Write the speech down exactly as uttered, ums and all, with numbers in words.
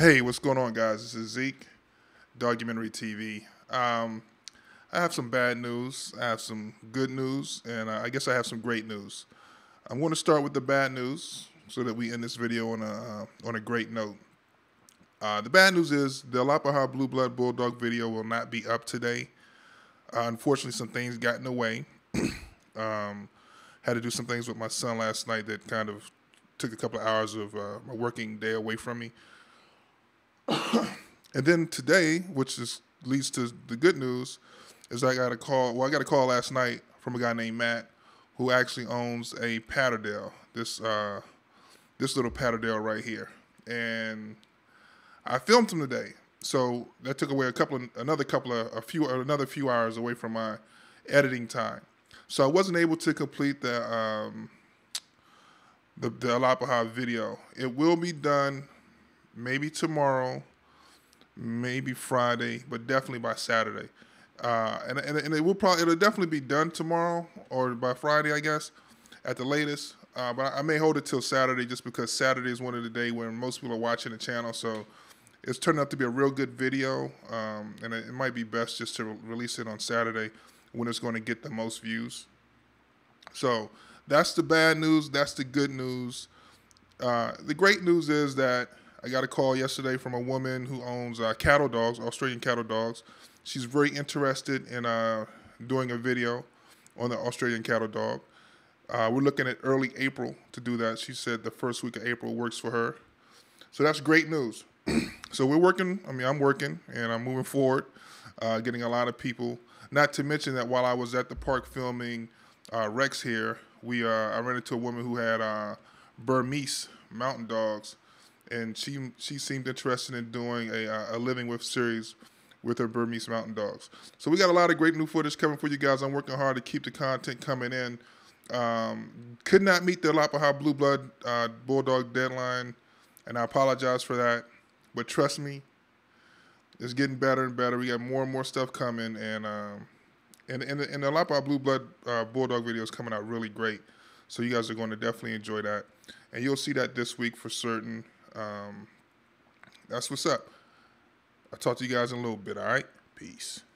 Hey, what's going on, guys? This is Zeke, Dogumentary T V. Um, I have some bad news, I have some good news, and uh, I guess I have some great news. I'm going to start with the bad news so that we end this video on a uh, on a great note. Uh, the bad news is the Alapaha Blue Blood Bulldog video will not be up today. Uh, unfortunately, some things got in the way. um, had to do some things with my son last night that kind of took a couple of hours of uh, my working day away from me. And then today, which is leads to the good news, is I got a call. Well, I got a call last night from a guy named Matt, who actually owns a Patterdale. This uh, this little Patterdale right here, and I filmed him today. So that took away a couple of another couple of a few another few hours away from my editing time. So I wasn't able to complete the um, the, the Alapaha video. It will be done maybe tomorrow, maybe Friday, but definitely by Saturday. Uh, and, and and it will probably it'll definitely be done tomorrow or by Friday, I guess, at the latest. Uh, but I may hold it till Saturday just because Saturday is one of the days when most people are watching the channel. So it's turned out to be a real good video, um, and it, it might be best just to re release it on Saturday when it's going to get the most views. So that's the bad news. That's the good news. Uh, the great news is that I got a call yesterday from a woman who owns uh, cattle dogs, Australian cattle dogs. She's very interested in uh, doing a video on the Australian cattle dog. Uh, we're looking at early April to do that. She said the first week of April works for her. So that's great news. So we're working, I mean, I'm working, and I'm moving forward, uh, getting a lot of people. Not to mention that while I was at the park filming uh, Rex here, we uh, I ran into a woman who had uh, Burmese mountain dogs, and she she seemed interested in doing a, a living with series with her Burmese mountain dogs. So we got a lot of great new footage coming for you guys. I'm working hard to keep the content coming in. Um, could not meet the Alapaha Blue Blood uh, Bulldog deadline, and I apologize for that. But trust me, it's getting better and better. We got more and more stuff coming, and um, and, and, and the Alapaha Blue Blood uh, Bulldog video is coming out really great. So you guys are going to definitely enjoy that, and you'll see that this week for certain. Um, that's what's up. I'll talk to you guys in a little bit, all right? Peace.